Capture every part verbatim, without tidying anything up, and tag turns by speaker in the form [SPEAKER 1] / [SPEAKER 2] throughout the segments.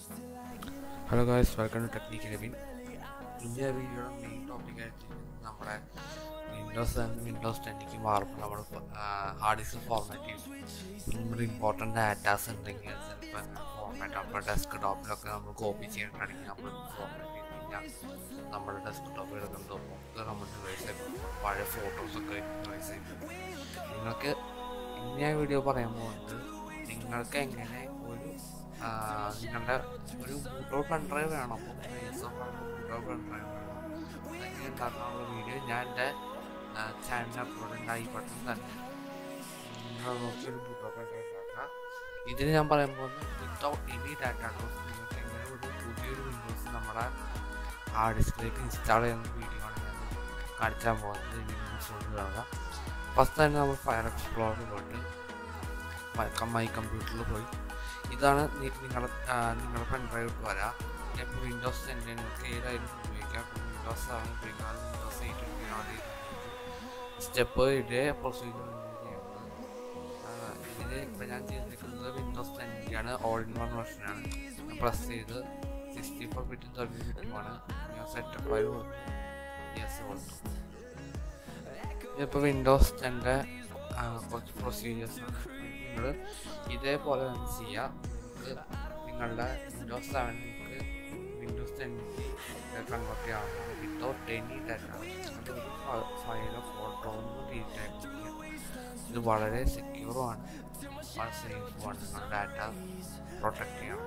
[SPEAKER 1] Hello guys, welcome to Technique Kevin. In this video, main topic is നമ്മുടെ Windows and Windows ten ക്ക് മാറുമ്പോൾ നമ്മൾ hard disk format ചെയ്യും. നമ്മുടെ important datas ഉണ്ടെങ്കിൽ ചിലപ്പോൾ ഫോർമാറ്റ് നമ്മുടെ ഡെസ്ക് ടോപ്പിലൊക്കെ നമ്മൾ കോപ്പി ചെയ്തിട്ടുണ്ടെങ്കിൽ നമ്മൾ ഫോർമാറ്റ് ചെയ്ത് കഴിഞ്ഞാൽ നമ്മുടെ ഡെസ്ക് ടോപ്പിൽ എടുക്കുമ്പോൾ ഒക്കെ നമ്മൾ ഡിവൈസ് ആയിരിക്കും. പഴയ ഫോട്ടോസൊക്കെ ഡിവൈസ് ആയിരിക്കും. നിങ്ങൾക്ക് ഇന്ന വീഡിയോ പറയാൻ പോകുന്നത് നിങ്ങൾക്ക് എങ്ങനെ ഒരു നിങ്ങളുടെ ഒരു ബൂട്ടോൾ പെൻഡ്രൈവ് വേണം, അപ്പോൾ ബൂട്ടോൾ പെൻഡ്രൈവ് വേണം അതെങ്ങനെ ഉണ്ടാക്കാനുള്ള വീഡിയോ ഞാൻ എൻ്റെ ചാനലിൽ അപ്ലോഡ് ഉണ്ട്. ഐ ബട്ടൺ തന്നെ നിങ്ങൾ നോക്കി ഒരു ബൂട്ടോൾ പെൻഡ്രൈവ് ഉണ്ടാക്കുക. ഇതിന് ഞാൻ പറയാൻ പോകുന്നത് വിത്തൗട്ട് എനി ഡാറ്റ നിങ്ങൾക്ക് എങ്ങനെ ഒരു പുതിയൊരു വിൻഡോസ് നമ്മുടെ ഹാർഡ് ഡിസ്കിലേക്ക് ഇൻസ്റ്റാൾ ചെയ്യുന്ന വീഡിയോ ആണ് ഞാൻ കാണിച്ചാൻ പോകുന്നത്. ഈ വിൻഡോസ് കൊണ്ട് കാണുക. ഫസ്റ്റ് തന്നെ നമ്മൾ ഫയർ എക്സ്പ്ലോറർ പോയിട്ട് മൈ കമ്പ്യൂട്ടറിൽ പോയി ഇതാണ് നിങ്ങളുടെ നിങ്ങളുടെ പെൻഡ്രൈവ് ഇട്ട് വരാം. ഇപ്പോൾ വിൻഡോസ് ടെൻ നിങ്ങൾക്ക് ഏതായാലും ഉപയോഗിക്കാം. വിൻഡോസ് സെവൻ ഉപയോഗിക്കാം, വിൻഡോസ് എയ്റ്റ് ഉപയോഗിക്കാം. സ്റ്റെപ്പ് ഇതേ പ്രൊസീജിയർ ചെയ്യുന്നത്. ഇതിൽ ഇപ്പോൾ ഞാൻ ചെയ്തിരിക്കുന്നത് വിൻഡോസ് ടെന്നിൻ്റെയാണ്, ഓൾ ഇൻ വൺ വെർഷനാണ്. ഞാൻ പ്രസ് ചെയ്ത് സിക്സ്റ്റി ഫോർ ബിറ്റും തേർട്ടി ബിറ്റുമാണ് ഞാൻ സെറ്റപ്പ് ആയി കൊടുത്തു. യെസ് കൊടുത്തു. ഇതിപ്പോൾ വിൻഡോസ് ടെൻ്റെ കുറച്ച് പ്രൊസീജിയേഴ്സാണ്. നിങ്ങൾ ഇതേപോലെ തന്നെ ചെയ്യുക. നിങ്ങളുടെ വിൻഡോസ് സെവനിലേക്ക് വിൻഡോസ് ടെന്നിക്ക് കൺവേർട്ട് ചെയ്യാവുന്നത് വിത്തൗട്ട് എനി ഡാറ്റ. അതൊരു ഫയലോ ഫോട്ടോ ഒന്നും ഡിലീറ്റ് ആയിട്ടില്ല. ഇത് വളരെ സെക്യൂറുമാണ്, വളരെ സേഫുമാണ്. നിങ്ങളുടെ ഡാറ്റ പ്രൊട്ടക്റ്റ് ചെയ്യണം.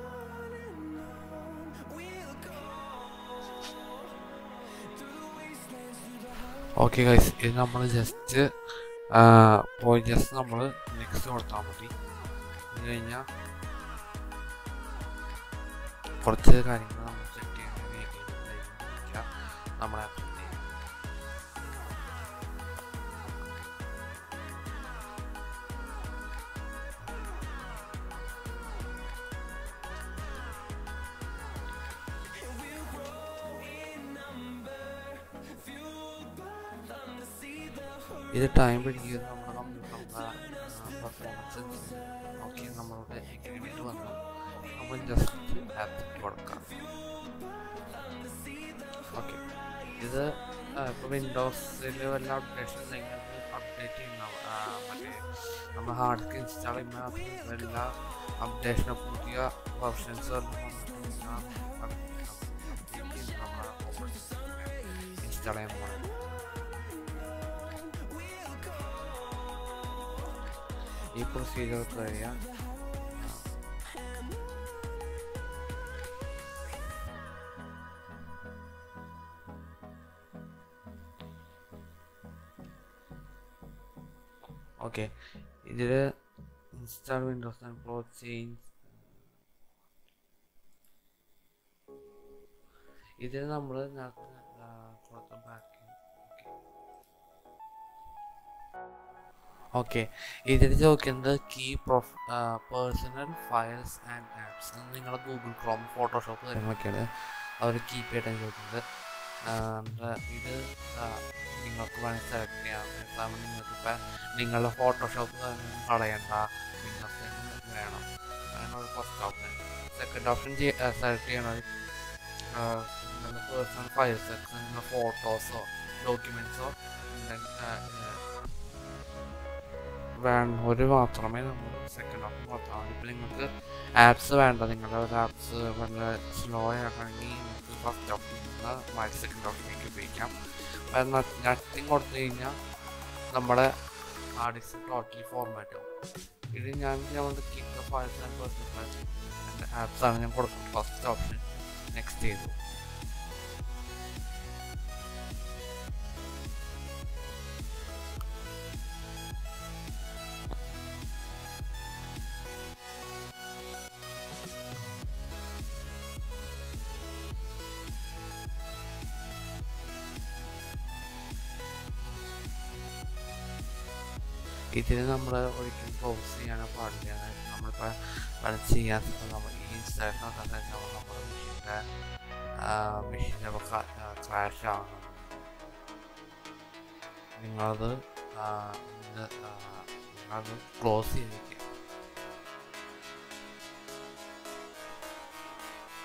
[SPEAKER 1] ഓക്കെ ഗൈസ്, ഇത് നമ്മൾ ജസ്റ്റ് പോയി ജസ്റ്റ് നമ്മൾ നെക്സ്റ്റ് കൊടുത്താൽ മതി. ഇത് കഴിഞ്ഞാൽ കുറച്ച് കാര്യങ്ങൾ നമ്മൾ സെറ്റ് ചെയ്യാൻ നമ്മളെ ഇത് ടൈം പിടിക്കുന്നത് നമ്മുടെ കമ്പ്യൂട്ടറിൻ്റെ പെർഫോമൻസ് ഓക്കെ. നമ്മളുടെ എഗ്രിമെൻറ്റ് വന്നു. നമ്മൾ ജസ്റ്റ് ആക്സെപ്റ്റ് കൊടുക്കാം. ഓക്കെ, ഇത് ഇപ്പോൾ വിൻഡോസിൽ വല്ല അപ്ഡേഷൻ ഉണ്ടെങ്കിൽ അപ്ഡേറ്റ് ചെയ്യുന്ന മറ്റേ നമ്മൾ ഹാർഡ് ഡിസ്ക് ഇൻസ്റ്റാൾ ചെയ്യുമ്പോൾ എല്ലാ അപ്ഡേഷനും പുതിയ വെർഷൻസ് ഇൻസ്റ്റാൾ ചെയ്യാൻ പോകുന്നത്. ഈ പ്രൊസീജിയർ കഴിയാൻ ഓക്കെ. ഇതിൽ install windows and pro change ഇതിൽ നമ്മൾ കൊടുത്ത ബാക്ക് ഓക്കെ. ഇതിൽ ചോദിക്കുന്നത് കീ പ്രൊഫ് പേഴ്സണൽ ഫയൽസ് ആൻഡ് ആപ്സ്. നിങ്ങളുടെ ഗൂഗിൾ ക്രോം ഫോട്ടോഷോപ്പ് കാര്യങ്ങളൊക്കെയാണ് അവർ കീപ്പ് ചെയ്തിട്ടാണ് ചോദിക്കുന്നത്. ഇത് നിങ്ങൾക്ക് വേണമെങ്കിൽ സെലക്ട് ചെയ്യാം. എക്സാമ്പിൾ നിങ്ങൾക്കിപ്പോൾ നിങ്ങളുടെ ഫോട്ടോഷോപ്പ് കളയണ്ട, വിൻഡോസ് വേണം, അങ്ങനെയുള്ള first option. Second option select ചെയ്യണത് നിങ്ങളുടെ പേഴ്സണൽ ഫയൽസ്, നിങ്ങളുടെ ഫോട്ടോസോ ഡോക്യുമെൻറ്റ്സോ വേണ്ട ഒരു മാത്രമേ നമ്മൾ സെക്കൻഡ് ഓപ്ഷൻ കൊടുത്താൽ മതി. ഇപ്പോൾ നിങ്ങൾക്ക് ആപ്സ് വേണ്ട, നിങ്ങളുടെ ഒരു ആപ്സ് വളരെ സ്ലോ ആക്കണമെങ്കിൽ നിങ്ങൾക്ക് ഫസ്റ്റ് ഓപ്ഷൻ മാറ്റി സെക്കൻഡ് ഓപ്ഷനിലേക്ക് ഉപയോഗിക്കാം. നത്തിങ് കൊടുത്തു കഴിഞ്ഞാൽ നമ്മുടെ ഹാർഡ് ഡിസ്ക് ടോട്ടലി ഫോർമാറ്റ് ആവും. ഇത് ഞാൻ നമ്മുടെ keep the files and personal files എൻ്റെ ആപ്സാണ് ഞാൻ കൊടുക്കുന്നത്. ഫസ്റ്റ് ഓപ്ഷൻ നെക്സ്റ്റ് ചെയ്തു. ഇതിൽ നമ്മൾ ഒരിക്കലും ക്ലോസ് ചെയ്യാനോ പാടില്ല. നമ്മളിപ്പോൾ പല ചെയ്യാൻ നമ്മൾ ഈ ഇൻസ്റ്റാളേഷൻ ഒക്കെ കഴിഞ്ഞാൽ നമ്മുടെ മെഷീൻ്റെ മെഷീൻ ക്രാഷ് ആവണം. നിങ്ങളത് നിങ്ങളത് ക്ലോസ് ചെയ്തിരിക്കുക.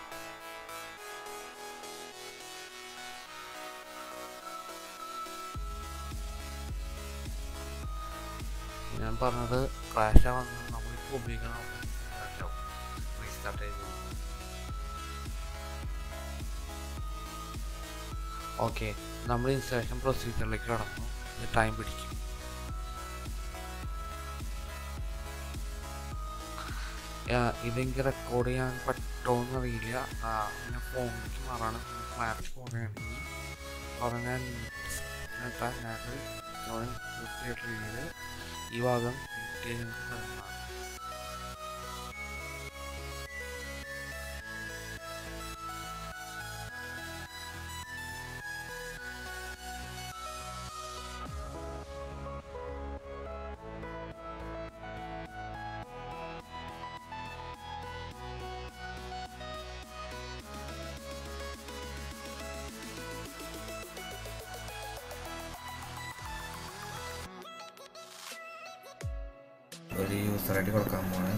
[SPEAKER 1] ഞാൻ പറഞ്ഞത് ക്രാഷ് ആവുന്നത് നമ്മളിപ്പോൾ ഉപയോഗിക്കണം ക്രാഷ് ആവും റീസ്റ്റാർട്ട് ചെയ്ത്. ഓക്കെ, നമ്മൾ ഇൻസ്റ്റാളേഷൻ പ്രൊസീജിയറിലേക്ക് കടന്നു. ഇത് ടൈം പിടിക്കും. ഇതെങ്കിൽ റെക്കോർഡ് ചെയ്യാൻ പറ്റുമോയെന്ന് അറിയില്ല. ഞാൻ ഫോണിലേക്ക് മാറാണ്. ക്ലാരിറ്റി ഫോണാണെങ്കിൽ പറഞ്ഞാൽ ഞാനത് പൂർത്തിയായിട്ട് രീതിയിൽ ഈ ഭാഗം നിങ്ങൾക്ക്
[SPEAKER 2] ഒരു യൂസർ ഐ ഡി കൊടുക്കാൻ പോണ്.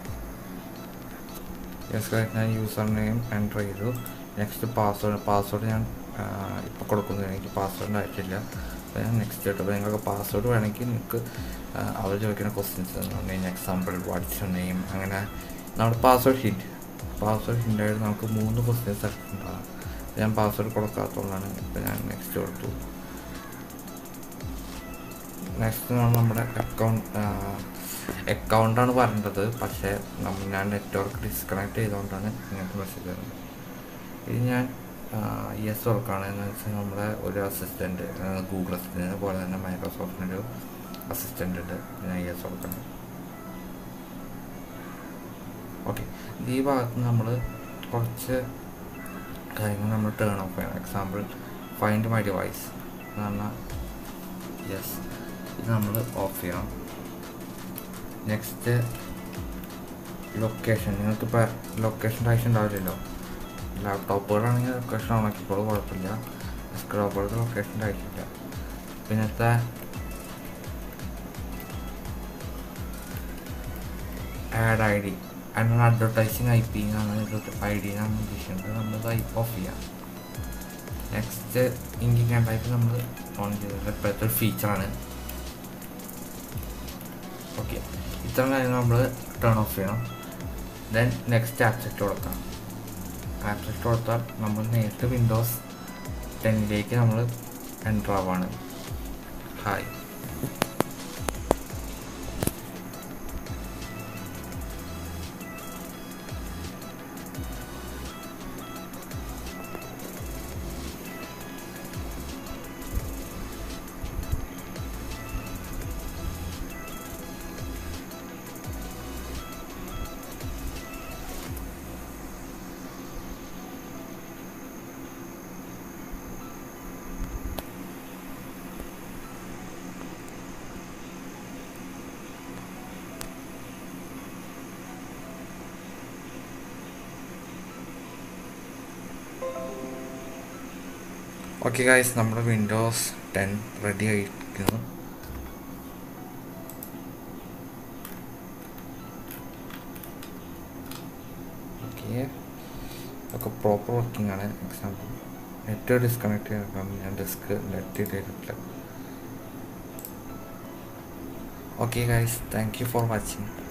[SPEAKER 2] യെസ്, ഞാൻ യൂസർ നെയിം എൻ്റർ ചെയ്തു. നെക്സ്റ്റ് പാസ്വേഡ് പാസ്വേഡ് ഞാൻ ഇപ്പോൾ കൊടുക്കുന്നത് എനിക്ക് പാസ്വേഡിൻ്റെ ആവശ്യമില്ല. അപ്പോൾ ഞാൻ നെക്സ്റ്റ് ഇട്ടു. അപ്പോൾ നിങ്ങൾക്ക് പാസ്വേഡ് വേണമെങ്കിൽ നിങ്ങൾക്ക് അവർ ചോദിക്കുന്ന ക്വസ്റ്റ്യൻസ് എന്നുണ്ടെങ്കിൽ എക്സാമ്പിൾ വാട്ട്സ് യുവർ നെയിം, അങ്ങനെ നമ്മുടെ പാസ്വേഡ് ഹിൻറ്റ് പാസ്വേഡ് ഹിൻ്റായിട്ട് നമുക്ക് മൂന്ന് ക്വസ്റ്റ്യൻസ് ഉണ്ടാകും. ഞാൻ പാസ്വേഡ് കൊടുക്കാത്തതുകൊണ്ടാണ് ഇപ്പോൾ ഞാൻ നെക്സ്റ്റ് കൊടുത്തു. നെക്സ്റ്റ് നമ്മുടെ അക്കൗണ്ട് അക്കൗണ്ടാണ് പറയേണ്ടത്. പക്ഷേ നമ്മൾ ഞാൻ നെറ്റ്വർക്ക് ഡിസ്കണക്ട് ചെയ്തുകൊണ്ടാണ് ഇങ്ങനത്തെ മെസ്സേജ് വരുന്നത്. ഇത് ഞാൻ യെസ് കൊടുക്കുകയാണ്. എന്ന് വെച്ചാൽ നമ്മുടെ ഒരു അസിസ്റ്റൻറ്റ് ഗൂഗിൾ അസിസ്റ്റൻറ്റ് പോലെ തന്നെ മൈക്രോസോഫ്റ്റിനൊരു അസിസ്റ്റൻ്റ് ഉണ്ട്. ഞാൻ യെസ് കൊടുക്കണം. ഓക്കെ, ഈ ഭാഗത്ത് നമ്മൾ കുറച്ച് കാര്യങ്ങൾ നമ്മൾ ടേൺ ഓഫ് ചെയ്യണം. എക്സാമ്പിൾ ഫൈൻഡ് മൈ ഡിവൈസ് എന്ന് പറഞ്ഞാൽ യെസ്, ഇത് നമ്മൾ ഓഫ് ചെയ്യണം. നെക്സ്റ്റ് ലൊക്കേഷൻ, നിങ്ങൾക്കിപ്പോൾ ലൊക്കേഷൻ്റെ ആവശ്യം ഉണ്ടാവില്ലല്ലോ. ലാപ്ടോപ്പുകളാണെങ്കിൽ ലൊക്കേഷൻ ഓണാക്കിക്കോളും, കുഴപ്പമില്ല. ഡെസ്ക്ടോപ്പുകൾക്ക് ലൊക്കേഷൻ്റെ ആവശ്യമില്ല. പിന്നത്തെ ആഡ് ഐ ഡി അതിനുള്ള അഡ്വർടൈസിങ് ഐ പി എന്നാണ് ഇത് ഐ ഡി എന്നാണ് ഉദ്ദേശിക്കുന്നത്. നമ്മളത് ഐ ഓഫ് ചെയ്യാം. നെക്സ്റ്റ് ഇൻഡിങ് ടൈപ്പ് നമ്മൾ ഓൺ ചെയ്തത് ഇപ്പോഴത്തെ ഒരു ഫീച്ചറാണ്. ഓക്കെ, ഇത്ര കാര്യങ്ങൾ നമ്മൾ ടേൺ ഓഫ് ചെയ്യണം. ദെൻ നെക്സ്റ്റ് ആക്സെപ്റ്റ് കൊടുക്കാം. ആക്സെപ്റ്റ് കൊടുത്താൽ നമ്മൾ നേരിട്ട് വിൻഡോസ് ടെന്നിലേക്ക് നമ്മൾ എൻ്റർ ആവാണ്. ഹായ്, ഓക്കെ ഗൈസ്, നമ്മുടെ വിൻഡോസ് ടെൻ റെഡി ആയിരിക്കുന്നു. ഓക്കെ, ഒക്കെ പ്രോപ്പർ വർക്കിംഗ് ആണ്. എക്സാമ്പിൾ നെറ്റ് ഡിസ്കണക്ട് ചെയ്യാൻ ഞാൻ ഡെസ്ക് നെറ്റ് ചെയ്തിട്ടില്ല. Okay guys, thank you for watching.